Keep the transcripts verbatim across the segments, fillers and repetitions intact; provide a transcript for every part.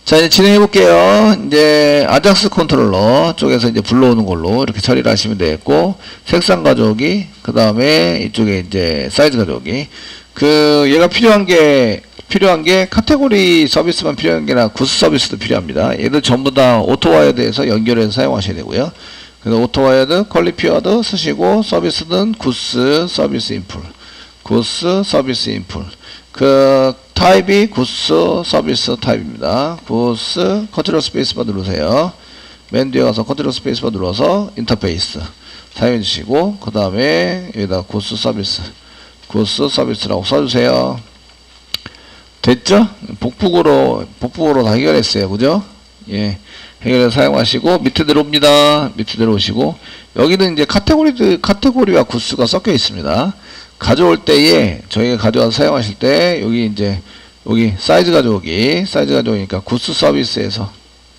자, 이제 진행해 볼게요. 이제 아작스 컨트롤러 쪽에서 이제 불러오는 걸로 이렇게 처리를 하시면 되겠고, 색상 가져오기, 그 다음에 이쪽에 이제 사이즈 가져오기. 그 얘가 필요한 게 필요한 게 카테고리 서비스만 필요한 게 아니라 구스 서비스도 필요합니다. 얘들 전부 다 오토와이어드에서 연결해서 사용하셔야 되고요. 그래서 오토와이어드, 퀄리피어드 쓰시고, 서비스는 구스 서비스 인풀, 구스 서비스 인풀. 그 타입이 구스 서비스 타입입니다. 구스 컨트롤 스페이스바 누르세요. 맨 뒤에 가서 컨트롤 스페이스바 눌러서 인터페이스 사용해 주시고, 그 다음에 여기다 구스 서비스, 구스 서비스라고 써주세요. 됐죠? 복붙으로 복붙으로 다 해결했어요. 그죠? 예, 해결해서 사용하시고, 밑에 들어옵니다. 밑에 들어오시고, 여기는 이제 카테고리 카테고리와 구스가 섞여 있습니다. 가져올 때에 저희가 가져와서 사용하실 때 여기 이제 여기 사이즈 가져오기, 사이즈 가져오니까 구스 서비스에서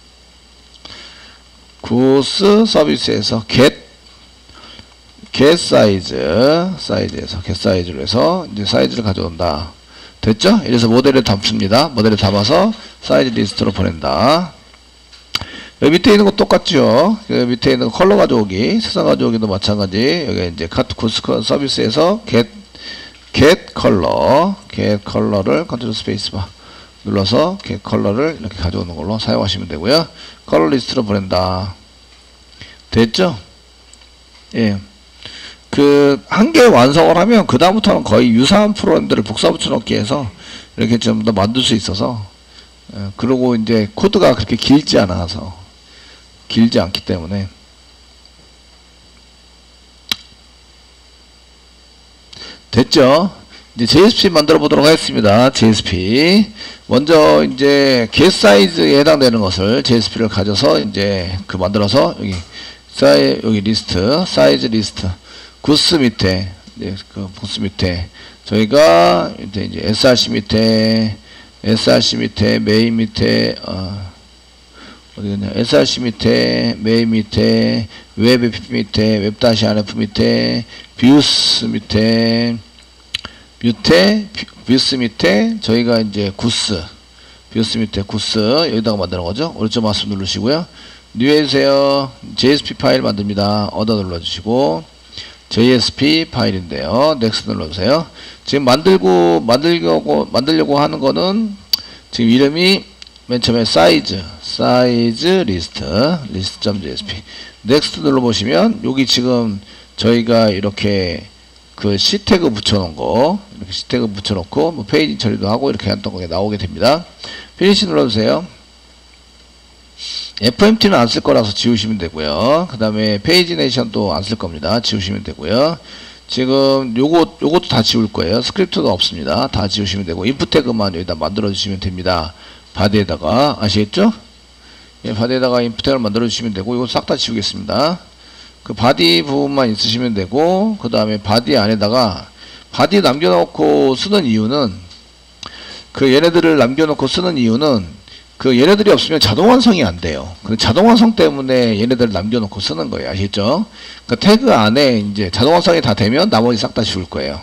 구스 서비스에서 get get 사이즈 사이즈에서 get 사이즈로 해서 이제 사이즈를 가져온다. 됐죠? 이래서 모델을 담습니다. 모델을 담아서 사이즈 리스트로 보낸다. 여기 밑에 있는 거 똑같죠? 그 밑에 있는 컬러 가져오기, 색상 가져오기도 마찬가지. 여기 이제 카트 구스 서비스에서 get get 컬러, get 컬러를 컨트롤 스페이스바 눌러서 get 컬러를 이렇게 가져오는 걸로 사용하시면 되고요. 컬러 리스트로 보낸다. 됐죠? 예. 그 한 개 완성을 하면 그 다음부터는 거의 유사한 프로그램들을 복사 붙여넣기 해서 이렇게 좀 더 만들 수 있어서, 예, 그리고 이제 코드가 그렇게 길지 않아서 길지 않기 때문에. 됐죠? 이제 제이에스피 만들어 보도록 하겠습니다. 제이에스피. 먼저 이제 get 사이즈에 해당되는 것을 제이에스피를 가져서 이제 그 만들어서 여기 사이 여기 리스트, 사이즈 리스트, 구스 밑에, 이제 그 구스 밑에 저희가 이제 이제 에스알씨 밑에, 에스알씨 밑에, 메인 밑에, 어, 어디겠냐, 에스알씨 밑에, 메인 밑에, 웹 에이피피 밑에, 웹-안에프 밑에, 뷰스 밑에, 밑에, 뷰스 밑에, 저희가 이제 구스, 뷰스 밑에 구스, 여기다가 만드는 거죠. 오른쪽 마우스 누르시고요. 뉴 해주세요. 제이에스피 파일 만듭니다. 얻어 눌러주시고, 제이에스피 파일인데요. 넥스트 눌러주세요. 지금 만들고, 만들려고, 만들려고 하는 거는, 지금 이름이 맨 처음에 사이즈, 사이즈 리스트, 리스트.제이에스피. 넥스트 눌러보시면, 여기 지금 저희가 이렇게 그 C 태그 붙여놓은 거, 이렇게 C 태그 붙여놓고, 뭐 페이지 처리도 하고 이렇게 했던 거 나오게 됩니다. 피니시 눌러주세요. 에프엠티는 안 쓸 거라서 지우시면 되고요. 그 다음에 페이지네이션도 안 쓸 겁니다. 지우시면 되고요. 지금 요거, 요것도 다 지울 거예요. 스크립트도 없습니다. 다 지우시면 되고, 인풋 태그만 여기다 만들어 주시면 됩니다. 바디에다가, 아시겠죠? 예, 바디에다가 인풋 태그를 만들어 주시면 되고, 이거 싹 다 지우겠습니다. 그 바디 부분만 있으시면 되고, 그 다음에 바디 안에다가, 바디 남겨놓고 쓰는 이유는, 그 얘네들을 남겨놓고 쓰는 이유는, 그 얘네들이 없으면 자동 완성이 안 돼요. 그 자동 완성 때문에 얘네들을 남겨놓고 쓰는 거예요. 아시겠죠? 그 태그 안에 이제 자동 완성이 다 되면 나머지 싹 다 지울 거예요.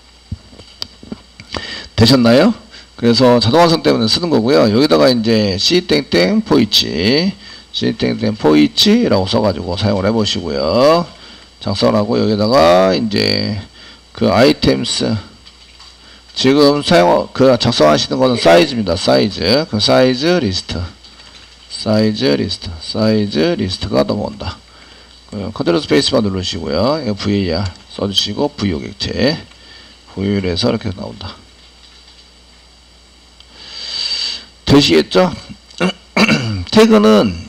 되셨나요? 그래서 자동 완성 때문에 쓰는 거고요. 여기다가 이제 C 땡땡 포이치, C 땡땡 포이치라고 써가지고 사용을 해보시고요. 작성을 하고 여기다가 이제 그 아이템스, 지금 사용, 그 작성하시는 거는 사이즈입니다. 사이즈. 그 사이즈 리스트. 사이즈 리스트. 사이즈 리스트가 넘어온다. 그 컨트롤 스페이스바 누르시고요. 이거 브이에이알 써주시고, 브이오 객체. 브이오에서 이렇게 나온다. 되시겠죠? 태그는,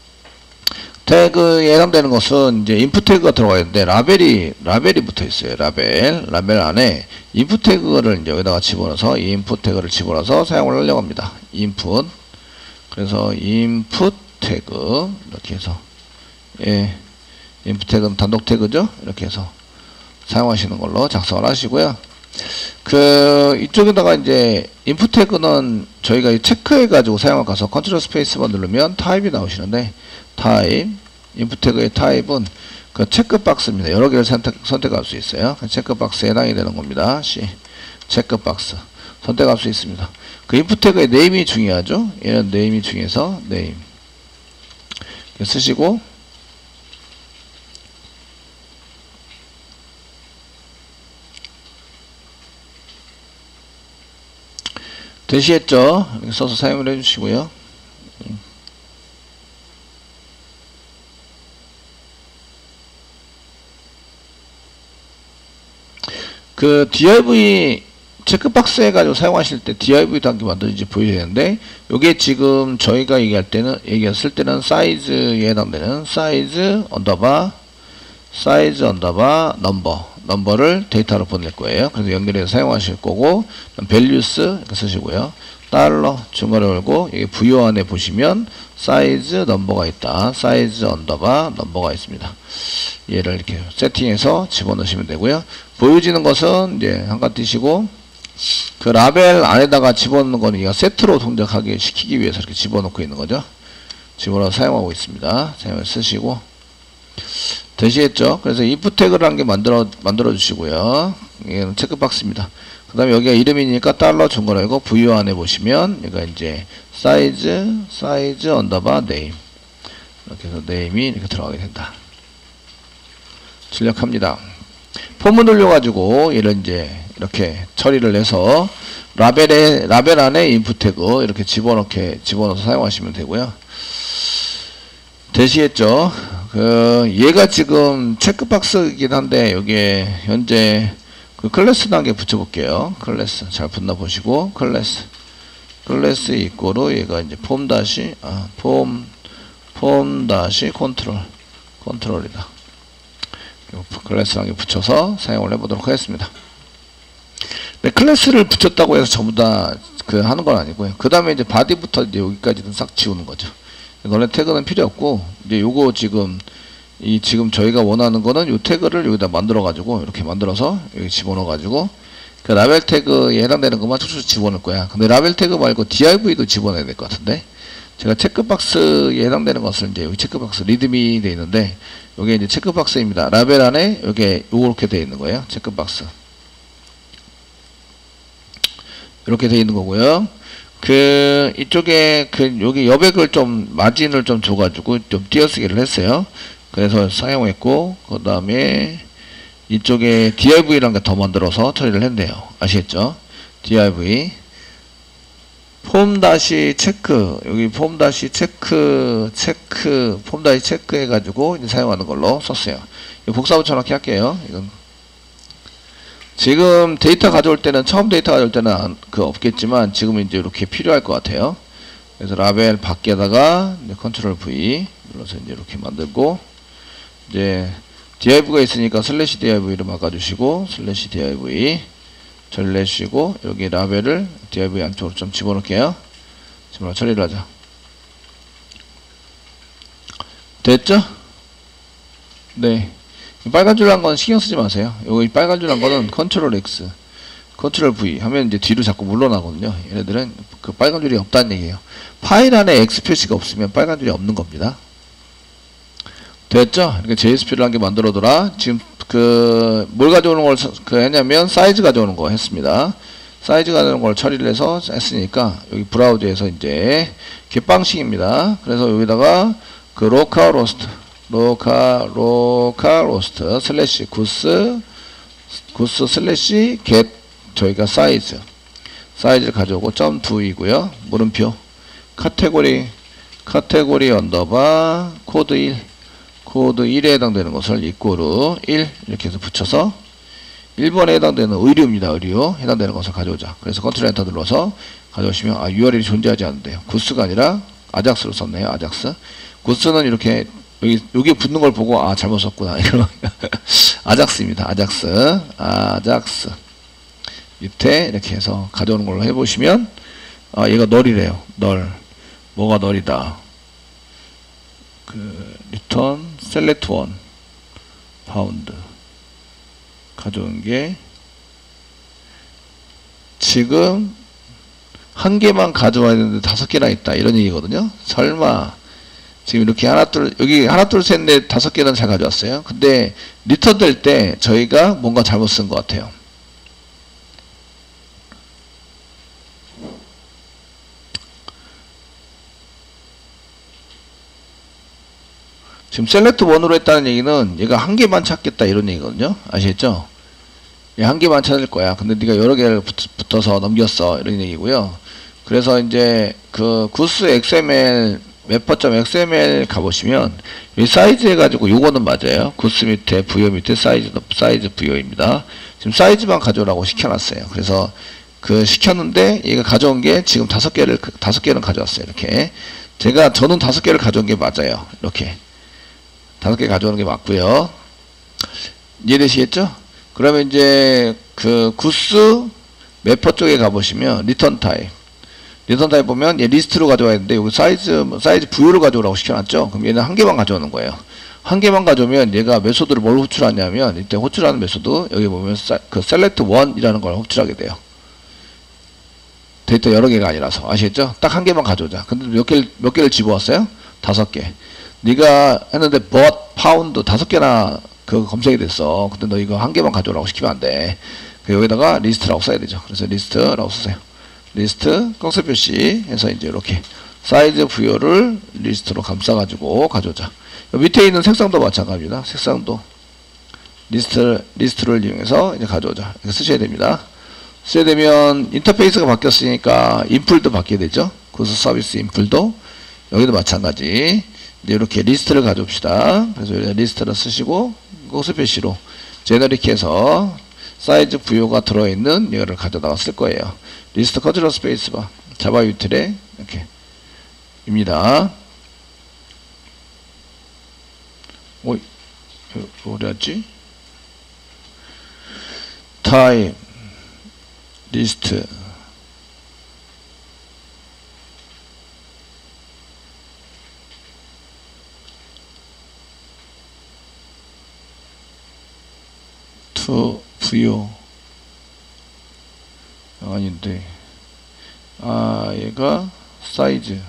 태그에 해당되는 것은 이제 인풋 태그가 들어가야 되는데, 라벨이, 라벨이 붙어 있어요. 라벨. 라벨 안에 인풋 태그를 이제 여기다가 집어넣어서, 이 인풋 태그를 집어넣어서 사용을 하려고 합니다. 인풋. 그래서 인풋 태그. 이렇게 해서. 예. 인풋 태그는 단독 태그죠? 이렇게 해서 사용하시는 걸로 작성을 하시고요. 그, 이쪽에다가 이제 인풋 태그는 저희가 체크해 가지고 사용할 가서 컨트롤 스페이스만 누르면 타입이 나오시는데, 타입, 인풋 태그의 타입은 그 체크박스입니다. 여러 개를 선택, 선택할 수 있어요. 체크박스에 해당이 되는 겁니다. C, 체크박스. 선택할 수 있습니다. 그 인풋 태그의 네임이 중요하죠. 얘는 네임이 중요해서 네임 쓰시고, 되시겠죠? 이렇게 써서 사용을 해주시고요. 그 디아이브이 체크박스 해가지고 사용하실 때 디아이브이 단계 만들어진지 보여야 되는데, 요게 지금 저희가 얘기할 때는, 얘기했을 때는 사이즈에 해당되는 사이즈 언더바, 사이즈 언더바 넘버, 넘버를 데이터로 보낼 거예요. 그래서 연결해서 사용하실 거고, 밸류스 이렇게 쓰시고요. 달러 중괄호 열고, 여기 부여 안에 보시면 사이즈 넘버가 있다. 사이즈 언더바 넘버가 있습니다. 얘를 이렇게 세팅해서 집어넣으시면 되고요. 보여지는 것은 이제 한칸 띄시고, 그 라벨 안에다가 집어넣는 거는 이거 세트로 동작하게 시키기 위해서 이렇게 집어넣고 있는 거죠. 집어넣어 사용하고 있습니다. 사용을 쓰시고, 되시겠죠? 그래서 input 태그라는 게 만들어, 만들어 주시고요. 이건 체크박스입니다. 그 다음에 여기가 이름이니까 달러 중괄호이고, 부여 안에 보시면, 얘가 이제 사이즈, 사이즈 언더바 네임. 이렇게 해서 네임이 이렇게 들어가게 된다. 출력합니다. 폼을 돌려가지고, 얘를 이제 이렇게 처리를 해서, 라벨에, 라벨 안에 인풋 태그 이렇게 집어넣게, 집어넣어서 사용하시면 되고요. 되시겠죠? 그, 얘가 지금 체크박스이긴 한데, 여기에 현재 그 클래스 단계 붙여볼게요. 클래스. 잘 붙나 보시고, 클래스. 클래스 이꼬로 얘가 이제 폼 다시, 아, 폼, 폼 다시 컨트롤. 컨트롤이다. 클래스 단계 붙여서 사용을 해보도록 하겠습니다. 네, 클래스를 붙였다고 해서 전부 다 그 하는 건 아니고요. 그 다음에 이제 바디부터 이제 여기까지는 싹 지우는 거죠. 너네 태그는 필요 없고, 이제 요거 지금, 이 지금 저희가 원하는 거는 요 태그를 여기다 만들어 가지고, 이렇게 만들어서 여기 집어넣어 가지고, 그 라벨 태그에 해당되는 것만 쭉쭉 집어넣을 거야. 근데 라벨 태그 말고 디아이브이도 집어넣어야 될 것 같은데, 제가 체크박스에 해당되는 것을 이제 여기 체크박스 리드미 되어 있는데, 요게 이제 체크박스입니다. 라벨 안에 요게 요렇게 되어 있는 거예요. 체크박스. 이렇게 되어 있는 거고요. 그 이쪽에 그 여기 여백을 좀 마진을 좀 줘가지고 좀 띄어쓰기를 했어요. 그래서 사용했고, 그 다음에 이쪽에 디아이브이라는 게 더 만들어서 처리를 했네요. 아시겠죠? 디아이브이 폼 다시 체크, 여기 폼 다시 체크 체크 폼 다시 체크 해가지고 이제 사용하는 걸로 썼어요. 복사 붙여넣기 할게요. 이건 지금 데이터 가져올 때는, 처음 데이터 가져올 때는 안, 그 없겠지만, 지금은 이제 이렇게 필요할 것 같아요. 그래서 라벨 밖에다가, 이제 컨트롤 V 눌러서 이제 이렇게 만들고, 이제, div가 있으니까 슬래시 div를 바꿔주시고, 슬래시 div 처리를 해주시고, 여기 라벨을 div 안쪽으로 좀 집어넣을게요. 집어넣어 처리를 하자. 됐죠? 네. 빨간 줄 한 건 신경 쓰지 마세요. 여기 빨간 줄 한 거는 컨트롤 X, 컨트롤 V 하면 이제 뒤로 자꾸 물러나거든요. 얘네들은 그 빨간 줄이 없다는 얘기예요. 파일 안에 X 표시가 없으면 빨간 줄이 없는 겁니다. 됐죠? 이렇게 제이에스피를 한 개 만들어둬라. 지금 그 뭘 가져오는 걸 그 했냐면 사이즈 가져오는 거 했습니다. 사이즈 가져오는 걸 처리를 해서 했으니까 여기 브라우저에서 이제 개방식입니다. 그래서 여기다가 그 로컬 로스트 로컬 로컬 로스트 슬래시 구스 구스 슬래시 겟 저희가 사이즈 사이즈를 가져오고 점 이고요. 물음표 카테고리 카테고리 언더바 코드 일 코드 일에 해당되는 것을 이꼬르 일 이렇게 해서 붙여서 일 번에 해당되는 의류입니다. 의류 해당되는 것을 가져오자. 그래서 컨트롤 엔터 눌러서 가져오시면 아 유알엘이 존재하지 않는데요. 구스가 아니라 아작스로 썼네요. 아작스. 구스는 이렇게 여기, 여기 붙는 걸 보고, 아, 잘못 썼구나. 이런. 아작스입니다. 아작스. 아작스. 밑에 이렇게 해서 가져오는 걸로 해보시면, 아, 얘가 널이래요. 널. 뭐가 널이다. 그, 리턴, 셀렉트 원. 파운드. 가져온 게, 지금, 한 개만 가져와야 되는데 다섯 개나 있다. 이런 얘기거든요. 설마, 지금 이렇게 하나 둘 여기 하나 둘 셋 넷 다섯 개는 잘 가져왔어요. 근데 리턴 될 때 저희가 뭔가 잘못 쓴 것 같아요. 지금 셀렉트 원으로 했다는 얘기는 얘가 한 개만 찾겠다 이런 얘기거든요. 아시겠죠? 얘 한 개만 찾을 거야. 근데 네가 여러 개를 붙, 붙어서 넘겼어 이런 얘기고요. 그래서 이제 그 구스 엑스엠엘 맵퍼.엑스엠엘 가보시면 이 사이즈 해가지고 요거는 맞아요. 구스 밑에 부여 밑에 사이즈 사이즈 부여입니다. 지금 사이즈만 가져오라고 시켜놨어요. 그래서 그 시켰는데 얘가 가져온 게 지금 다섯 개를 다섯 개는 가져왔어요. 이렇게 제가 저는 다섯 개를 가져온 게 맞아요. 이렇게 다섯 개 가져오는 게 맞고요. 이해되시겠죠? 그러면 이제 그 구스 맵퍼 쪽에 가보시면 리턴 타입 리턴 타입 보면 얘 리스트로 가져와야 되는데 여기 사이즈 사이즈 부여를 가져오라고 시켜놨죠. 그럼 얘는 한 개만 가져오는 거예요. 한 개만 가져오면 얘가 메소드를 뭘 호출하냐면 이때 호출하는 메소드 여기 보면 그 셀렉트 원이라는 걸 호출하게 돼요. 데이터 여러 개가 아니라서 아시겠죠? 딱 한 개만 가져오자. 근데 몇 개를 몇 개를 집어왔어요? 다섯 개. 네가 했는데 but pound 다섯 개나 그 검색이 됐어. 근데 너 이거 한 개만 가져오라고 시키면 안 돼. 여기다가 리스트라고 써야 되죠. 그래서 리스트라고 쓰세요. 리스트 꺽쇠 표시 해서 이제 이렇게 사이즈 부여를 리스트로 감싸가지고 가져오자. 밑에 있는 색상도 마찬가지입니다. 색상도 리스트 리스트를 이용해서 이제 가져오자. 이렇게 쓰셔야 됩니다. 써야 되면 인터페이스가 바뀌었으니까 인풀도 바뀌게 되죠. 구스 서비스 인풀도 여기도 마찬가지. 이제 이렇게 리스트를 가져옵시다. 그래서 리스트를 쓰시고 꺽쇠 표시로 제너릭해서 사이즈 부여가 들어있는 이거를 가져다가 쓸 거예요. 리스트 컨트롤 스페이스바 자바 유틸에 이렇게 입니다. 오, 어디였지? 타임 리스트 투 부여 아닌데 아 얘가 사이즈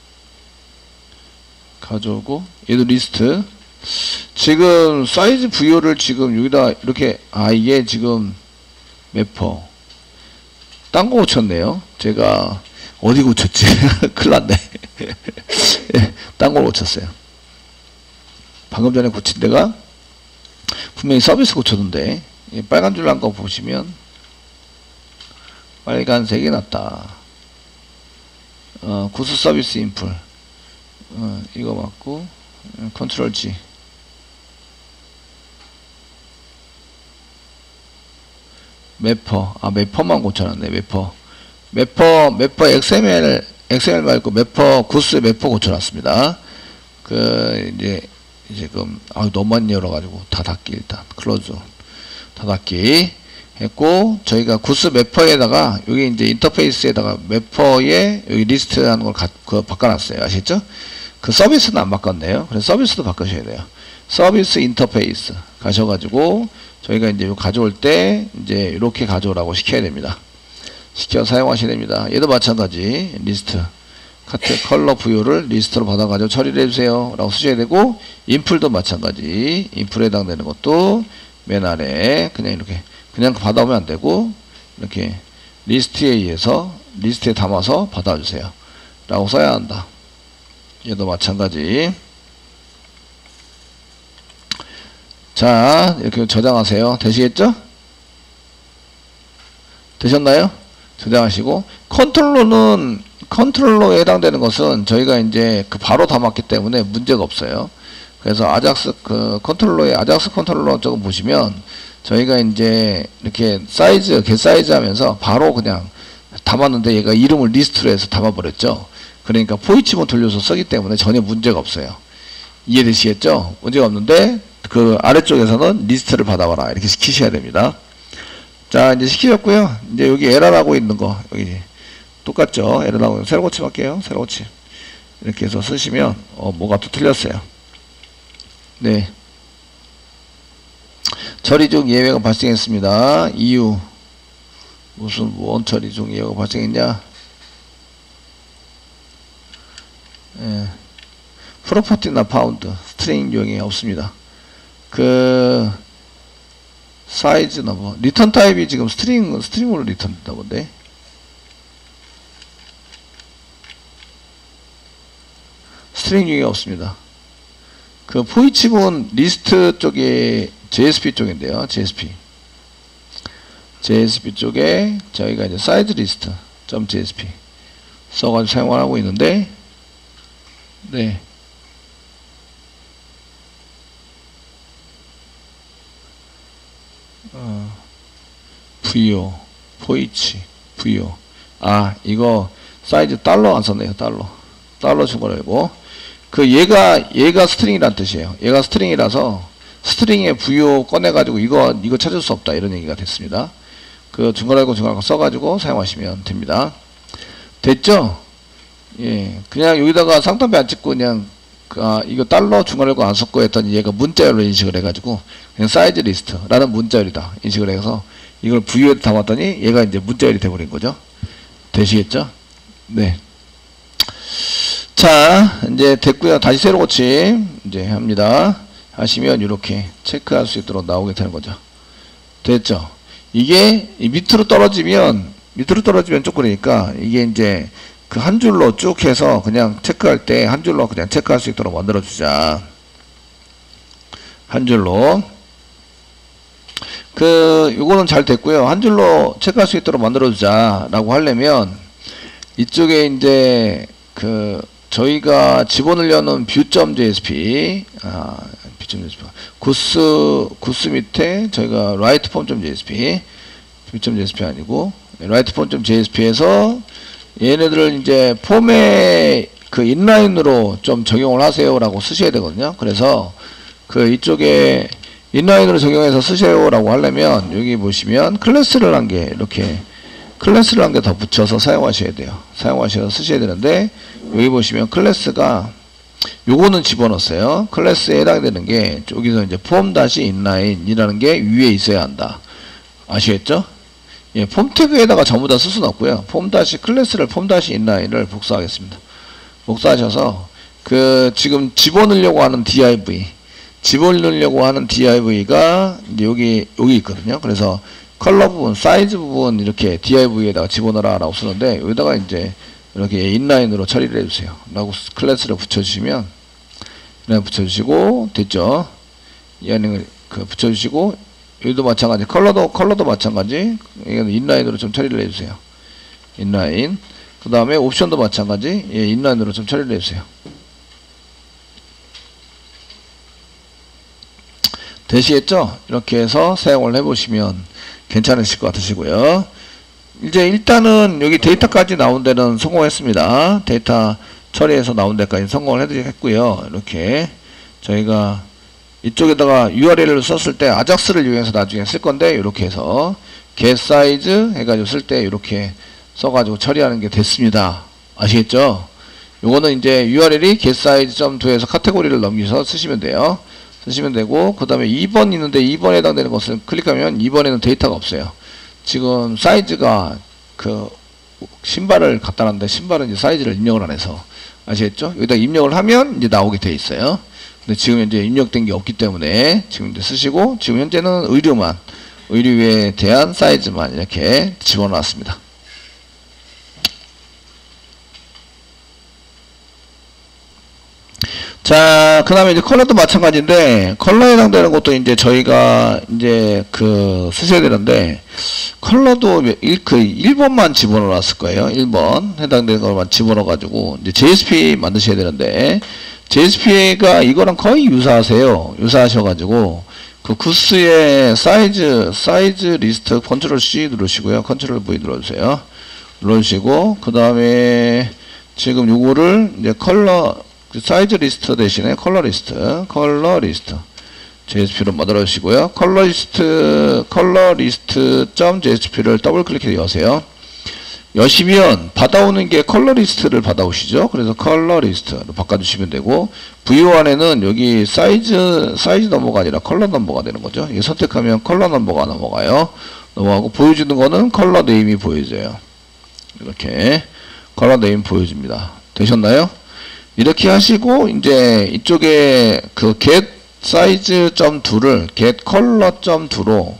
가져오고 얘도 리스트 지금 사이즈 부여를 지금 여기다 이렇게 아 이게 지금 맵퍼 딴 거 고쳤네요. 제가 어디 고쳤지? 큰일 났네. 예, 딴 걸 고쳤어요. 방금 전에 고친 데가 분명히 서비스 고쳤는데 빨간 줄 난 거 보시면 빨간색이 났다. 어, 구스 서비스 인풀 어, 이거 맞고 컨트롤 G 매퍼 아 매퍼만 고쳐놨네. 매퍼 매퍼 매퍼 엑스엠엘 엑스엠엘 말고 매퍼 구스 매퍼 고쳐놨습니다. 그 이제 지금 아 너무 많이 열어가지고 다 닫기 일단 클로즈 다 닫기 했고 저희가 구스 매퍼에다가 여기 이제 인터페이스에다가 매퍼에 여기 리스트 하는 걸 가, 그 바꿔놨어요. 아시죠? 그 서비스는 안 바꿨네요. 그래서 서비스도 바꾸셔야 돼요. 서비스 인터페이스 가셔가지고 저희가 이제 가져올 때 이제 이렇게 가져오라고 시켜야 됩니다. 시켜 사용하셔야 됩니다. 얘도 마찬가지 리스트 카트 컬러 부여를 리스트로 받아가지고 처리를 해주세요 라고 쓰셔야 되고 인풀도 마찬가지 인풀에 해당되는 것도 맨 아래 그냥 이렇게 그냥 받아오면 안 되고 이렇게 리스트에 의해서 리스트에 담아서 받아주세요 라고 써야 한다. 얘도 마찬가지. 자 이렇게 저장하세요. 되시겠죠? 되셨나요? 저장하시고 컨트롤러는 컨트롤러에 해당되는 것은 저희가 이제 그 바로 담았기 때문에 문제가 없어요. 그래서 아작스 그 컨트롤러의 아작스 컨트롤러 쪽을 보시면 저희가 이제 이렇게 사이즈 겟 사이즈 하면서 바로 그냥 담았는데 얘가 이름을 리스트로 해서 담아버렸죠. 그러니까 포이치만 돌려서 쓰기 때문에 전혀 문제가 없어요. 이해되시겠죠? 문제가 없는데 그 아래쪽에서는 리스트를 받아와라 이렇게 시키셔야 됩니다. 자 이제 시키셨고요. 이제 여기 에러라고 있는 거 여기 똑같죠? 에러라고 새로 고침 할게요. 새로 고침 이렇게 해서 쓰시면 어 뭐가 또 틀렸어요. 네. 처리 중 예외가 발생했습니다. 이유 무슨 원 처리 중 예외가 발생했냐? 예. 프로퍼티나 파운드 스트링 유형이 없습니다. 그 사이즈 넘버 리턴 타입이 지금 스트링 스트링으로 리턴 된다 본데 스트링 유형이 없습니다. 그 포이치 부분 리스트 쪽이 제이에스피 쪽인데요. 제이에스피. 제이에스피 쪽에 저희가 이제 사이즈 리스트 .제이에스피 써가지고 사용을 하고 있는데, 네. 어, 브이오, 포이치, 브이오. 아, 이거 사이즈 달러 안 썼네요. 달러. 달러 준 거라고. 그 얘가 얘가 스트링이란 뜻이에요. 얘가 스트링이라서 스트링에 브이오 꺼내가지고 이거 이거 찾을 수 없다 이런 얘기가 됐습니다. 그 중괄호하고 중괄호 써가지고 사용하시면 됩니다. 됐죠? 예, 그냥 여기다가 상단배 안 찍고 그냥 아, 이거 달러 중괄호하고 안 썼고 했더니 얘가 문자열로 인식을 해가지고 그냥 사이즈 리스트라는 문자열이다 인식을 해서 이걸 브이오에 담았더니 얘가 이제 문자열이 돼버린 거죠. 되시겠죠? 네. 자, 이제 됐고요. 다시 새로 고침 이제 합니다. 하시면 이렇게 체크할 수 있도록 나오게 되는 거죠. 됐죠? 이게 밑으로 떨어지면 밑으로 떨어지면 쪼그리니까 이게 이제 그 한 줄로 쭉 해서 그냥 체크할 때 한 줄로 그냥 체크할 수 있도록 만들어 주자. 한 줄로. 그 요거는 잘 됐고요. 한 줄로 체크할 수 있도록 만들어 주자라고 하려면 이쪽에 이제 그 저희가 집어넣으려는 뷰.제이에스피 아, 뷰.제이에스피 구스 구스 밑에 저희가 writeform.제이에스피 뷰.제이에스피 아니고 writeform.제이에스피에서 얘네들을 이제 폼에 그 인라인으로 좀 적용을 하세요라고 쓰셔야 되거든요. 그래서 그 이쪽에 인라인으로 적용해서 쓰세요라고 하려면 여기 보시면 클래스를 한 개 이렇게 클래스를 한 개 더 붙여서 사용하셔야 돼요. 사용하셔서 쓰셔야 되는데 여기 보시면 클래스가 요거는 집어넣었어요. 클래스에 해당되는 게 여기서 이제 폼-인라인이라는 게 위에 있어야 한다. 아시겠죠? 예, 폼 태그에다가 전부 다 쓸 수는 없고요. 폼 다시 클래스를 폼 다시 인라인을 복사하겠습니다. 복사하셔서 그 지금 집어넣으려고 하는 디아이브이 집어넣으려고 하는 디아이브이가 이제 여기 여기 있거든요. 그래서 컬러 부분, 사이즈 부분 이렇게 디아이브이에다가 집어넣어라라고 쓰는데 여기다가 이제 이렇게 인라인으로 처리를 해주세요. 라고 클래스를 붙여주시면 그냥 붙여주시고 됐죠. 얘는 그 붙여주시고 여기도 마찬가지 컬러도 컬러도 마찬가지 이건 인라인으로 좀 처리를 해주세요. 인라인 그 다음에 옵션도 마찬가지 예, 인라인으로 좀 처리를 해주세요. 되시겠죠? 이렇게 해서 사용을 해보시면 괜찮으실 것 같으시고요. 이제 일단은 여기 데이터까지 나온 데는 성공했습니다. 데이터 처리해서 나온 데까지 성공을 했고요. 이렇게 저희가 이쪽에다가 유알엘을 썼을 때 아작스를 이용해서 나중에 쓸 건데 이렇게 해서 get size 해가지고 쓸 때 이렇게 써가지고 처리하는 게 됐습니다. 아시겠죠? 요거는 이제 유알엘이 get size.to에서 카테고리를 넘기셔서 쓰시면 돼요. 쓰시면 되고 그 다음에 이 번 있는데 이 번에 해당되는 것을 클릭하면 이 번에는 데이터가 없어요. 지금 사이즈가 그 신발을 갖다 놨는데 신발은 이제 사이즈를 입력을 안 해서 아시겠죠? 여기다 입력을 하면 이제 나오게 돼 있어요. 근데 지금 현재 입력된 게 없기 때문에 지금 이제 쓰시고 지금 현재는 의류만 의류에 대한 사이즈만 이렇게 집어넣었습니다. 자, 그 다음에 이제 컬러도 마찬가지인데, 컬러에 해당되는 것도 이제 저희가 이제 그 쓰셔야 되는데, 컬러도 일, 그 일 번만 집어넣어 놨을 거예요. 일 번. 해당되는 것만 집어넣어 가지고, 이제 제이에스피 만드셔야 되는데, 제이에스피가 이거랑 거의 유사하세요. 유사하셔가지고, 그 구스의 사이즈, 사이즈 리스트 컨트롤 C 누르시고요. 컨트롤 V 눌러주세요. 눌러주시고, 그 다음에 지금 요거를 이제 컬러, 사이즈 리스트 대신에 컬러 리스트, 컬러 리스트 제이에스피로 만들어 주시고요. 컬러 리스트, 컬러 리스트 점 제이에스피를 더블 클릭해 여세요. 여시면 받아오는 게 컬러 리스트를 받아오시죠. 그래서 컬러 리스트로 바꿔주시면 되고 브이오 안에는 여기 사이즈 사이즈 넘버가 아니라 컬러 넘버가 되는 거죠. 이 선택하면 컬러 넘버가 넘어가요. 넘어가고 보여주는 거는 컬러 네임이 보여져요. 이렇게 컬러 네임 보여줍니다. 되셨나요? 이렇게 하시고 이제 이쪽에 그 get size.to를 get color.to로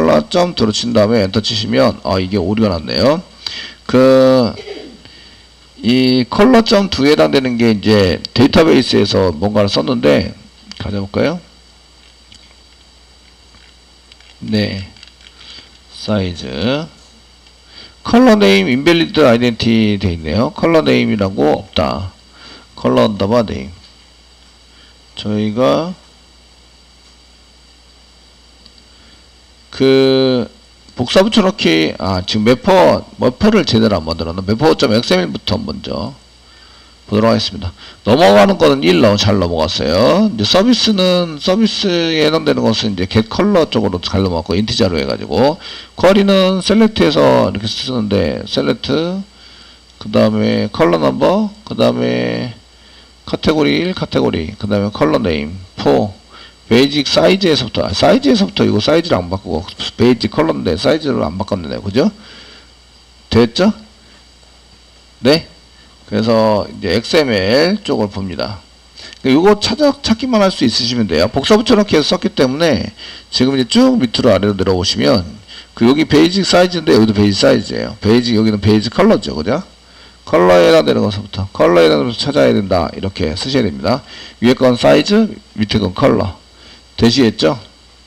color.to로 친 다음에 엔터 치시면 아 이게 오류가 났네요. 그 이 컬러.to에 해당되는 게 이제 데이터베이스에서 뭔가를 썼는데, 가져볼까요? 네. 사이즈. 컬러 네임 인밸리드 아이덴티 돼 있네요. 컬러 네임이라고 없다. 컬러 언더바 네임. 저희가 그 복사 붙여넣기, 아 지금 매퍼 매퍼를 제대로 안 만들었나? 매퍼.엑스엠엘부터 먼저 보도록 하겠습니다. 넘어가는 거는 일 로 잘 넘어갔어요. 이제 서비스는 서비스에 해당되는 것은 이제 get 컬러 쪽으로 잘 넘어갔고, 인티저로 해가지고, 쿼리는 셀렉트해서 이렇게 쓰는데, 셀렉트 그 다음에 컬러 넘버, 그 다음에 카테고리 일, 카테고리, 그 다음에 컬러 네임 사, 베이직 사이즈에서부터, 아, 사이즈에서부터 이거 사이즈를 안 바꾸고 베이직 컬러인데 사이즈를 안 바꿨네요. 그죠? 됐죠? 네. 그래서 이제 엑스엠엘 쪽을 봅니다. 이거 찾아 찾기만 할 수 있으시면 돼요. 복사 붙여넣기 해서 썼기 때문에 지금 이제 쭉 밑으로 아래로 내려오시면 그 여기 베이직 사이즈인데 여기도 베이직 사이즈예요. 베이직 여기는 베이직 컬러죠, 그죠? 컬러에 해당되는 것부터 컬러에 해당되는 것을 찾아야 된다, 이렇게 쓰셔야 됩니다. 위에 건 사이즈, 밑에 건 컬러. 되시겠죠?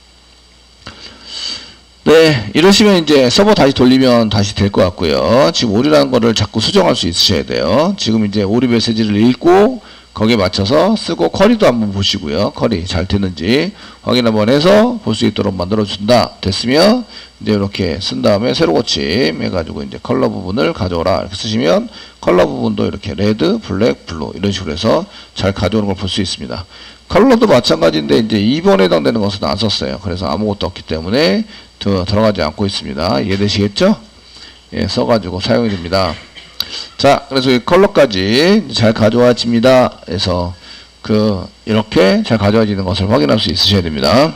네, 이러시면 이제 서버 다시 돌리면 다시 될 것 같고요. 지금 오류라는 거를 자꾸 수정할 수 있으셔야 돼요. 지금 이제 오류 메시지를 읽고 거기에 맞춰서 쓰고, 쿼리도 한번 보시고요. 쿼리 잘 되는지 확인 한번 해서 볼 수 있도록 만들어준다. 됐으면 이제 이렇게 쓴 다음에 새로 고침 해가지고 이제 컬러 부분을 가져오라, 이렇게 쓰시면 컬러 부분도 이렇게 레드, 블랙, 블루 이런 식으로 해서 잘 가져오는 걸 볼 수 있습니다. 컬러도 마찬가지인데 이제 이 번에 해당되는 것은 안 썼어요. 그래서 아무것도 없기 때문에 더 들어가지 않고 있습니다. 이해되시겠죠? 예, 써가지고 사용이 됩니다. 자, 그래서 이 컬러까지 잘 가져와집니다. 그래서 그 이렇게 잘 가져와지는 것을 확인할 수 있으셔야 됩니다.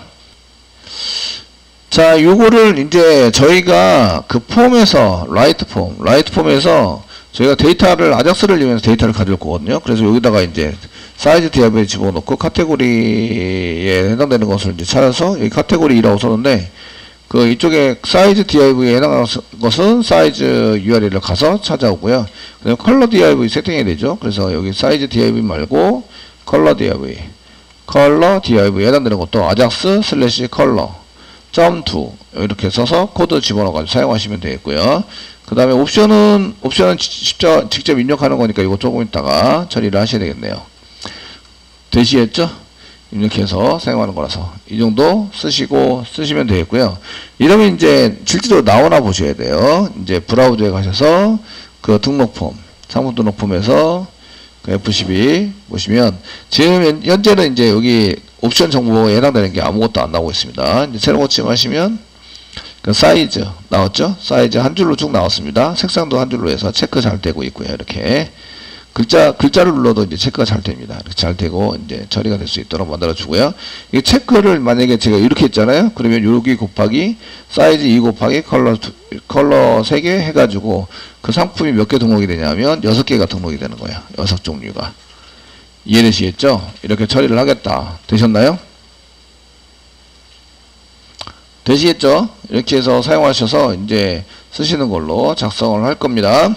자, 요거를 이제 저희가 그 폼에서 라이트 폼, 라이트 폼에서 저희가 데이터를 아작스를 이용해서 데이터를 가져올 거거든요. 그래서 여기다가 이제 사이즈 디아벨에 집어넣고 카테고리에 해당되는 것을 이제 찾아서 여기 카테고리 이라고 썼는데, 그 이쪽에 사이즈 디아이브에 해당하는 것은 사이즈 유알엘을 가서 찾아오고요. 그다음에 컬러 디아이브 세팅해야 되죠. 그래서 여기 사이즈 디아이브 말고 컬러 디아이브, 컬러 디아이브에 해당되는 것도 아작스 슬래시 컬러 점 투 이렇게 써서 코드 집어넣어가지고 사용하시면 되겠고요. 그 다음에 옵션은 옵션은 직접 직접 입력하는 거니까 이거 조금 있다가 처리를 하셔야 되겠네요. 되시겠죠? 입력해서 사용하는 거라서 이 정도 쓰시고 쓰시면 되겠고요. 이러면 이제 실제로 나오나 보셔야 돼요. 이제 브라우저에 가셔서 그 등록 폼, 상품 등록 폼에서 그 에프 십이 보시면 지금 현재는 이제 여기 옵션 정보에 해당되는 게 아무것도 안 나오고 있습니다. 이제 새로 고침하시면 그 사이즈 나왔죠? 사이즈 한 줄로 쭉 나왔습니다. 색상도 한 줄로 해서 체크 잘 되고 있고요. 이렇게 글자, 글자를 눌러도 이제 체크가 잘 됩니다. 이렇게 잘 되고, 이제 처리가 될 수 있도록 만들어주고요. 이 체크를 만약에 제가 이렇게 했잖아요. 그러면 여기 곱하기, 사이즈 이 곱하기, 컬러, 컬러 세 개 해가지고, 그 상품이 몇 개 등록이 되냐면, 여섯 개가 등록이 되는 거예요. 여섯 종류가. 이해되시겠죠? 이렇게 처리를 하겠다. 되셨나요? 되시겠죠? 이렇게 해서 사용하셔서, 이제 쓰시는 걸로 작성을 할 겁니다.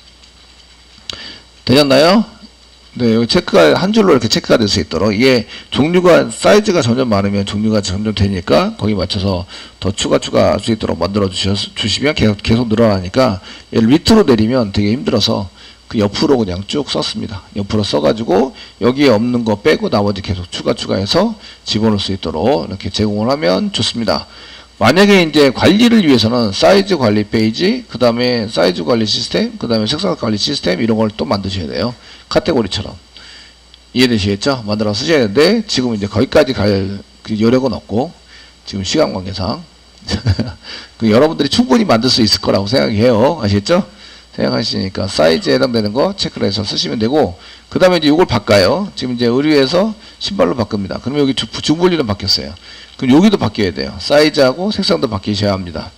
되셨나요? 네, 여기 체크가 한 줄로 이렇게 체크가 될 수 있도록, 이게 종류가 사이즈가 점점 많으면 종류가 점점 되니까 거기 맞춰서 더 추가 추가할 수 있도록 만들어 주시면 계속 계속 늘어나니까, 얘를 밑으로 내리면 되게 힘들어서 그 옆으로 그냥 쭉 썼습니다. 옆으로 써가지고 여기에 없는 거 빼고 나머지 계속 추가 추가해서 집어넣을 수 있도록 이렇게 제공을 하면 좋습니다. 만약에 이제 관리를 위해서는 사이즈 관리 페이지, 그 다음에 사이즈 관리 시스템, 그 다음에 색상 관리 시스템 이런 걸 또 만드셔야 돼요. 카테고리처럼. 이해되시겠죠? 만들어 쓰셔야 되는데 지금 이제 거기까지 갈 그 여력은 없고, 지금 시간 관계상 그 여러분들이 충분히 만들 수 있을 거라고 생각해요. 아시겠죠? 생각하시니까 사이즈에 해당되는 거 체크를 해서 쓰시면 되고, 그 다음에 이제 이걸 바꿔요. 지금 이제 의류에서 신발로 바꿉니다. 그러면 여기 중분리는 바뀌었어요. 그럼 여기도 바뀌어야 돼요. 사이즈하고 색상도 바뀌셔야 합니다.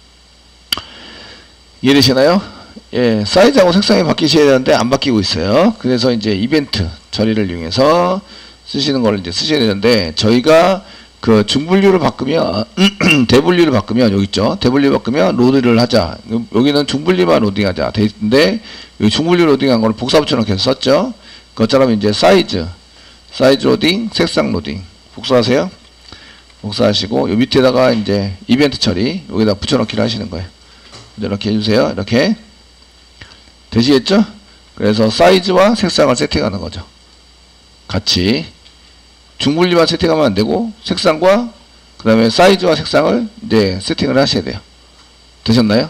이해되시나요? 예, 사이즈하고 색상이 바뀌셔야 되는데 안 바뀌고 있어요. 그래서 이제 이벤트 처리를 이용해서 쓰시는 걸 이제 쓰셔야 되는데, 저희가 그 중분류를 바꾸면 대분류를 바꾸면 여기 있죠. 대분류 바꾸면 로드를 하자. 여기는 중분류만 로딩하자 돼 있는데 여기 중분류 로딩한 거를 복사 붙여넣기 해서 썼죠. 그것처럼 이제 사이즈 사이즈 로딩, 색상 로딩 복사하세요. 복사하시고 요 밑에다가 이제 이벤트 처리 여기다 붙여넣기를 하시는 거예요. 이렇게 해주세요. 이렇게 되시겠죠? 그래서 사이즈와 색상을 세팅하는 거죠. 같이 중분리만 세팅하면 안 되고 색상과 그 다음에 사이즈와 색상을 이제 세팅을 하셔야 돼요. 되셨나요?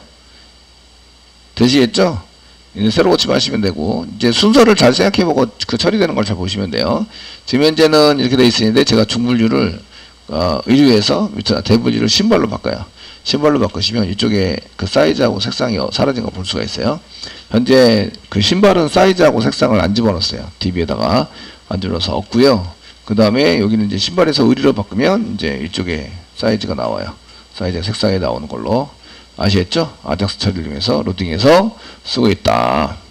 되시겠죠? 이제 새로 고치면 하시면 되고 이제 순서를 잘 생각해보고 그 처리되는 걸 잘 보시면 돼요. 지금 현재는 이렇게 돼 있으는데 제가 중분류를 어, 의류에서 대분류를 심벌로 바꿔요. 심벌로 바꾸시면 이쪽에 그 사이즈하고 색상이 사라진 거 볼 수가 있어요. 현재 그 신발은 사이즈하고 색상을 안 집어넣었어요. 디비에다가 안 집어넣어서 없고요. 그 다음에 여기는 이제 신발에서 의류로 바꾸면 이제 이쪽에 사이즈가 나와요. 사이즈가 색상이 나오는 걸로 아시겠죠? 아작스 처리를 이용해서 로딩해서 쓰고 있다.